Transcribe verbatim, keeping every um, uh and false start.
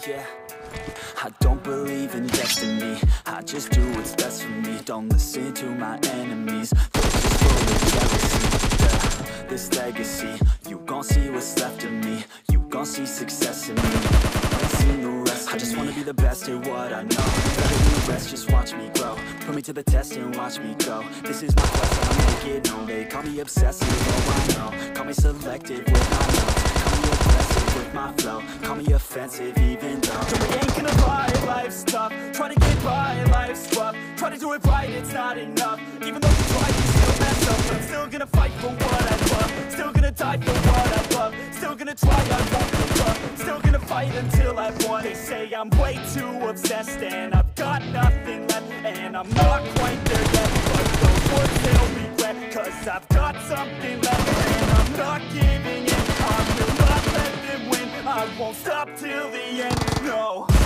yeah. I don't believe in destiny, I just do what's best for me. Don't listen to my enemies, they're just full of jealousy, yeah. This legacy, you gon' see what's left of me. You gon' see success in me, ain't seen the rest of I just me. Wanna be the best at what I know, better than the rest, just watch me grow. Put me to the test and watch me go. This is my quest, I'll make it known. They call me obsessive, oh I know. Call me selective with my notes, call me aggressive with my flow, call me offensive even though so we ain't gonna lie, life's tough. Try to get by, life's rough. Try to do it right, it's not enough. Even though you try, you still mess up. But I'm still gonna fight for what I love, still gonna die for what I love, still gonna try, I won't give up, still gonna fight until I've won. They say I'm way too obsessed and I've got nothing left, and I'm not quite there yet, but those words they'll regret, cause I've got something left and I'm not giving in. I will not let them win, I won't stop till the end, no.